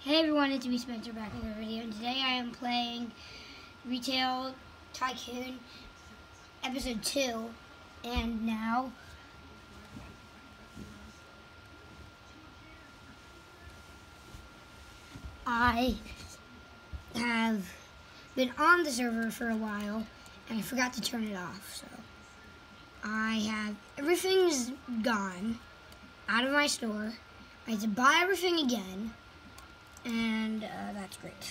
Hey everyone, it's me Spencer back with a video, and today I am playing Retail Tycoon Episode 2, and now I have been on the server for a while, and I forgot to turn it off, so everything's gone out of my store. I had to buy everything again. And that's great.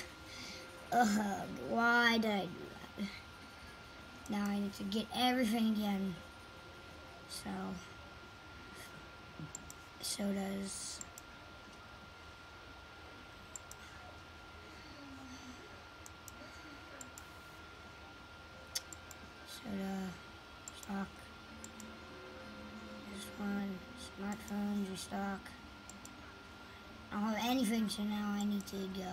Why did I do that? Now I need to get everything again. So does soda, stock. This one, smartphones, restock. I don't have anything, so now I need to go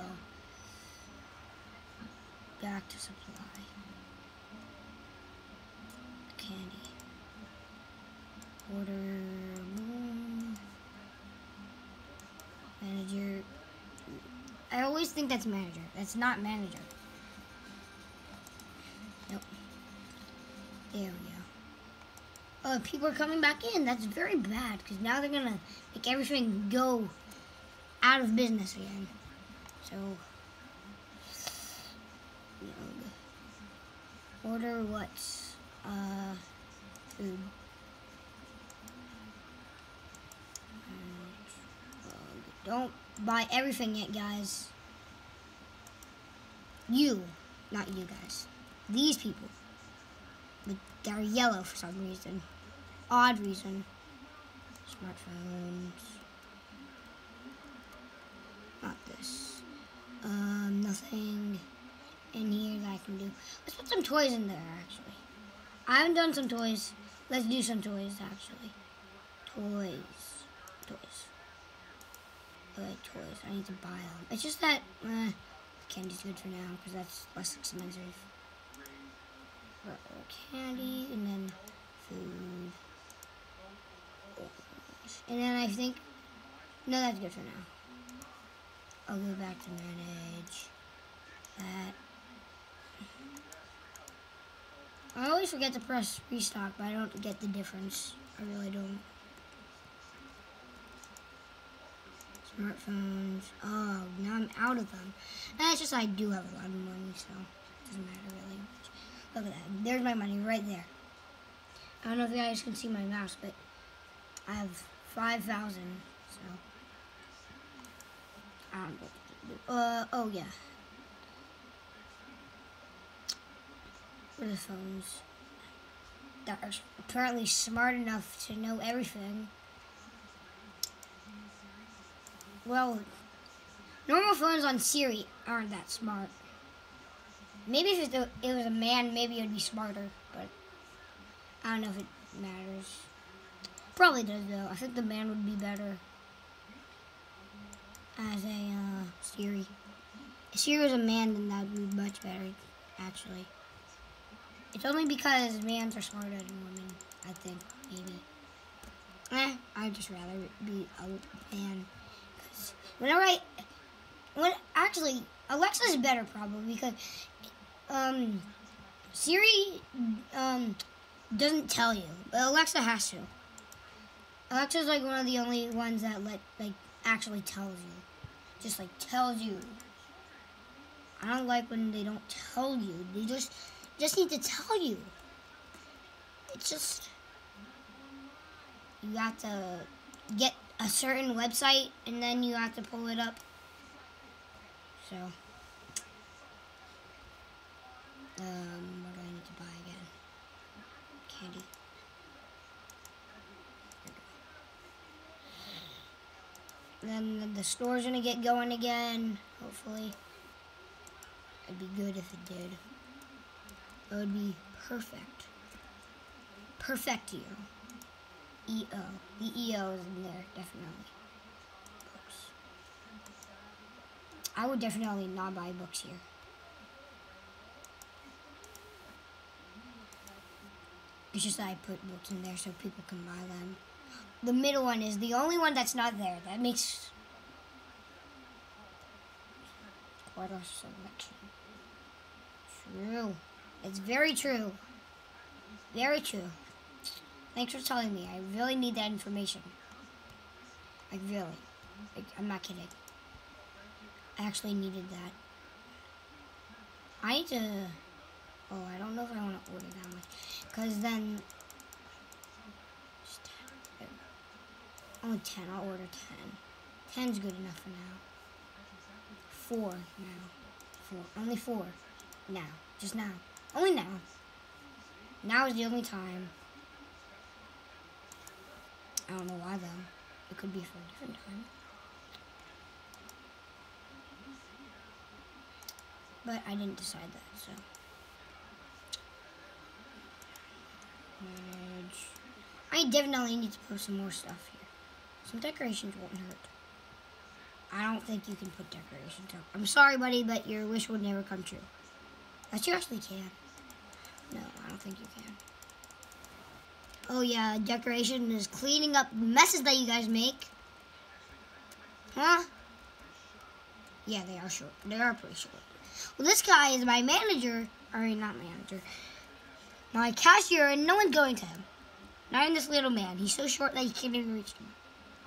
back to supply. Candy. Order. Manager. I always think that's manager. That's not manager. Nope. There we go. Oh, people are coming back in. That's very bad, because now they're going to make everything go out of business again. So, order what? Food. Don't buy everything yet, guys. You, not you guys. These people. But they're yellow for some reason. Odd reason. Smartphones. Not this. Nothing in here that I can do. Let's put some toys in there, actually. I haven't done some toys. Let's do some toys, actually. Toys. Toys. I need to buy them. It's just that, candy's good for now, because that's less expensive. Candy, and then food. And then I think, no, that's good for now. I'll go back to manage that. I always forget to press restock, but I don't get the difference. I really don't. Smartphones. Oh, now I'm out of them. And it's just I do have a lot of money, so it doesn't matter really much. Look at that. There's my money right there. I don't know if you guys can see my mouse, but I have 5,000, so I don't know what to do. Oh yeah. What are the phones? That are apparently smart enough to know everything. Well, normal phones on Siri aren't that smart. Maybe if it was a man, maybe it would be smarter, but I don't know if it matters. Probably does, though. I think the man would be better as a Siri. If Siri was a man, then that would be much better, actually. It's only because mans are smarter than women, I think, maybe. I'd just rather be a man. Actually, Alexa's better probably, because Siri doesn't tell you, but Alexa has to. Alexa's like one of the only ones that actually tells you. Just tells you. I don't like when they don't tell you. They just need to tell you. It's just, you have to get a certain website and then you have to pull it up. So, what do I need to buy again? Candy. Then the store's gonna get going again, hopefully. It'd be good if it did. It would be perfect. Perfectio. EO. The EO is in there, definitely. Books. I would definitely not buy books here. It's just that I put books in there so people can buy them. The middle one is the only one that's not there. That makes order selection. True. It's very true. Very true. Thanks for telling me. I really need that information. Like, really. Like, I'm not kidding. I actually needed that. I need to... Oh, I don't know if I want to order that much. Because then... Only 10. I'll order 10. 10's good enough for now. 4 now. 4. Only 4. Now. Just now. Only now. Now is the only time. I don't know why though. It could be for a different time. But I didn't decide that, so. Manage. I definitely need to put some more stuff here. Some decorations won't hurt. I don't think you can put decorations up. I'm sorry, buddy, but your wish would never come true. Yes, you actually can. No, I don't think you can. Oh yeah, decoration is cleaning up messes that you guys make. Huh? Yeah, they are short. They are pretty short. Well, this guy is my manager. Or not manager. My cashier, and no one's going to him. Not even this little man. He's so short that you can't even reach him.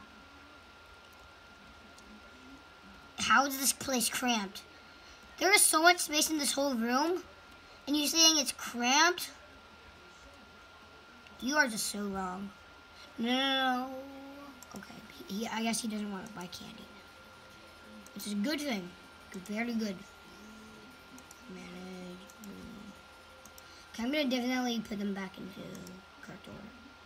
How is this place cramped? There is so much space in this whole room, and you're saying it's cramped? You are just so wrong. No. Okay, I guess he doesn't want to buy candy. Which is a good thing. Very good. Manage. Okay, I'm going to definitely put them back into cart order.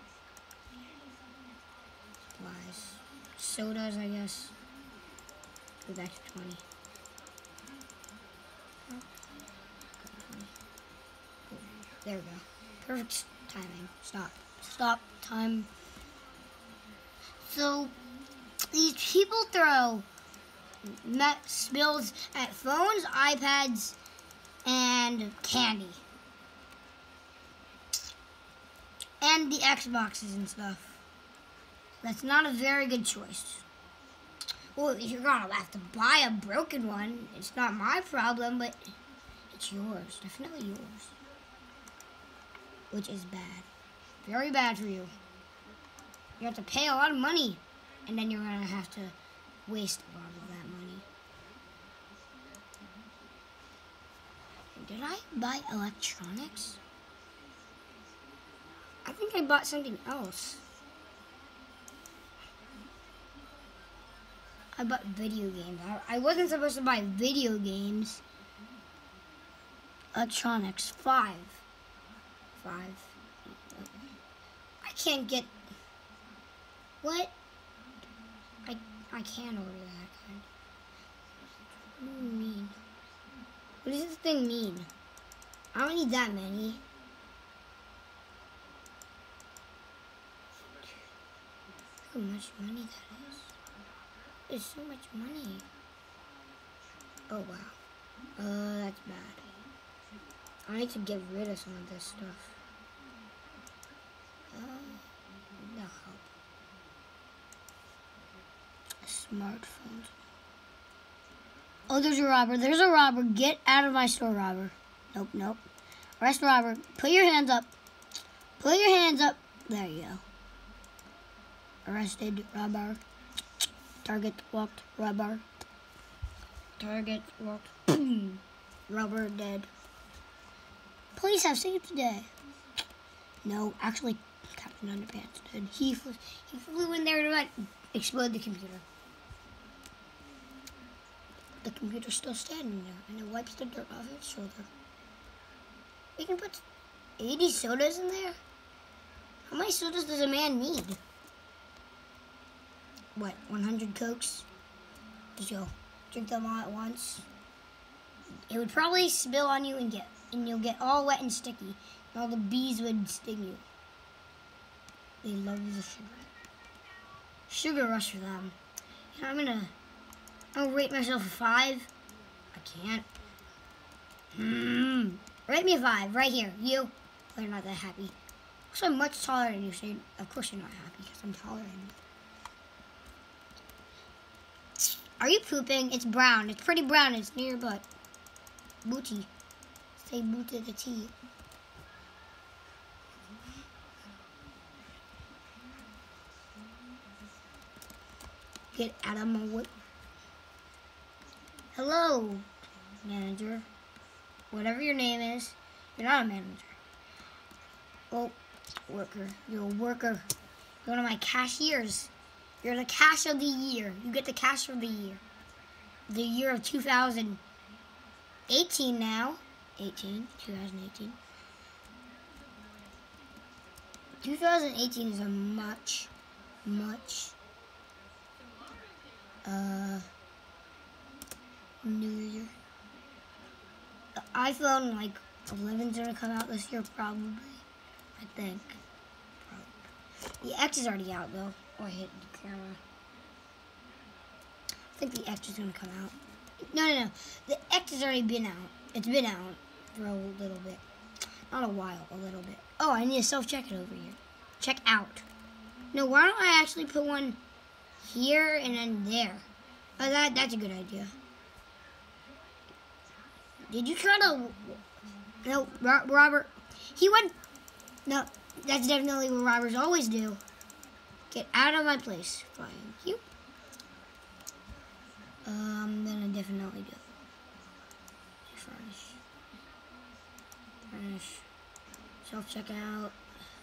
Supplies. Sodas, I guess. Go back to 20. There we go. Perfect timing. Stop. Time. So, these people throw spills at phones, iPads, and candy. And the Xboxes and stuff. That's not a very good choice. Well, if you're gonna have to buy a broken one, it's not my problem, but it's yours. Definitely yours. Which is bad. Very bad for you. You have to pay a lot of money, and then you're gonna have to waste a lot of that money. Did I buy electronics? I think I bought something else. I bought video games. I wasn't supposed to buy video games. Electronics, 5. I can't get... What? I can't order that kind. What do you mean? What does this thing mean? I don't need that many. Look how much money that is. There's so much money. Oh wow. That's bad. I need to get rid of some of this stuff. That'll help. Smartphones. Oh, there's a robber. There's a robber. Get out of my store, robber. Nope. Arrest robber. Put your hands up. Put your hands up. There you go. Arrested robber. Target locked. Robber. Target locked. Boom. Robber dead. Police have saved today. No, actually, Captain Underpants did. He flew in there to explode the computer. The computer's still standing there, and it wipes the dirt off its shoulder. We can put 80 sodas in there? How many sodas does a man need? What, 100 Cokes? Just go drink them all at once. It would probably spill on you and you'll get all wet and sticky. And all the bees would sting you. They love the sugar. Sugar rush for them. You know, I'll rate myself a 5. I can't. Rate me a 5, right here. You. Well, you're not that happy. So I'm much taller than you, so of course you're not happy, because I'm taller than you. Are you pooping? It's brown. It's pretty brown. It's near your butt. Booty. Say booty the T. Get out of my way. Hello, manager. Whatever your name is, you're not a manager. Oh, worker. You're a worker. You're one of my cashiers. You're the cash of the year. You get the cash of the year. The year of 2018 now. 2018. 2018 is a much new year. The iPhone like 11's gonna come out this year probably. I think. Probably. The X is already out though. Oh, I hit the camera. I think the X is gonna come out. No. The X has already been out. It's been out for a little bit. Not a while, a little bit. Oh, I need to self-check it over here. Check out. No, why don't I actually put one here and then there? Oh, that's a good idea. Did you try to... No, Robert. He went... No, that's definitely what robbers always do. Get out of my place. Thank you. I'm gonna definitely do. Furnish. Self-checkout.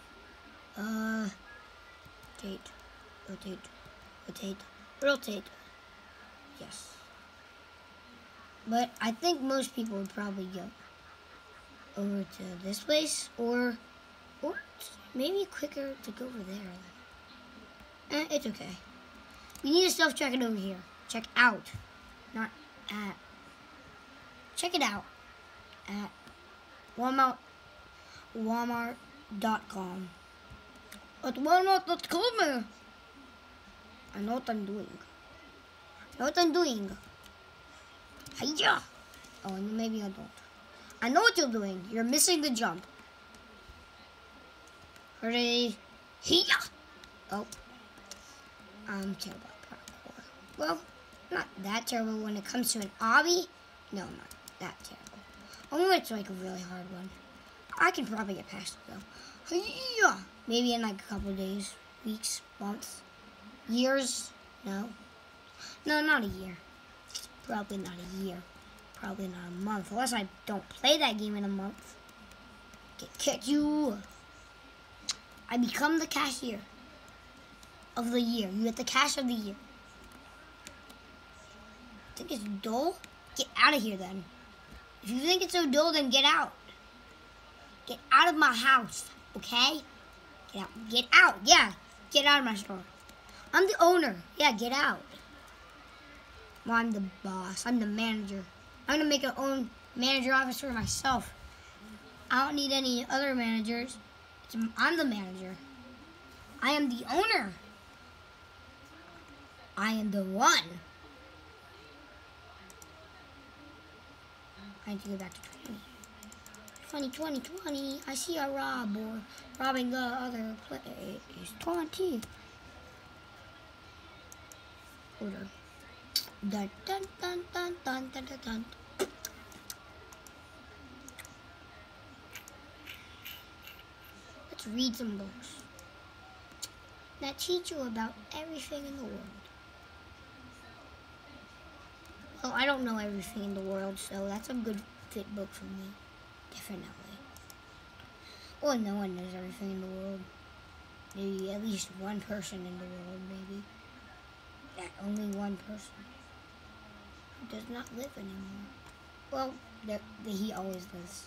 Rotate. Yes. But I think most people would probably go over to this place, or maybe quicker to go over there. It's okay. We need to self-check it over here. Check out, not at. Check it out at Walmart.com. At Walmart.com. I know what I'm doing. Hiya! Oh, maybe I don't. I know what you're doing. You're missing the jump. Ready? Hiya! Oh. I'm terrible at parkour. Well, not that terrible when it comes to an obby. No, I'm not that terrible. Only when it's like a really hard one. I can probably get past it though. Hiya! Maybe in like a couple days, weeks, months, years. No, not a year. Probably not a year. Probably not a month. Unless I don't play that game in a month. Get you. I become the cashier of the year. You get the cash of the year. Think it's dull? Get out of here then. If you think it's so dull, then get out. Get out of my house, okay? Get out. Get out. Yeah. Get out of my store. I'm the owner. Yeah, get out. Well, I'm the boss. I'm the manager. I'm going to make an own manager office for myself. I don't need any other managers. I'm the manager. I am the owner. I am the one. I need to go back to 20. I see a robber robbing the other place. 20. Order. Dun dun dun dun dun dun dun dun. Let's read some books that teach you about everything in the world. Well, I don't know everything in the world, so that's a good fit book for me. Definitely. Well, no one knows everything in the world. Maybe at least one person in the world, maybe. That only one person who does not live anymore. Well, he always lives.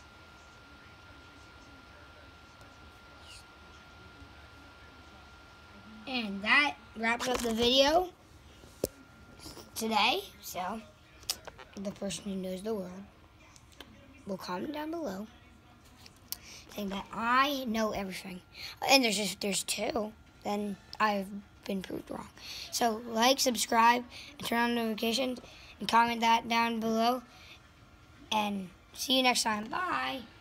And that wraps up the video today. So, the person who knows the world will comment down below saying that I know everything. And there's two. Then I've been proved wrong. So, like, subscribe, and turn on notifications, and comment that down below. And see you next time. Bye.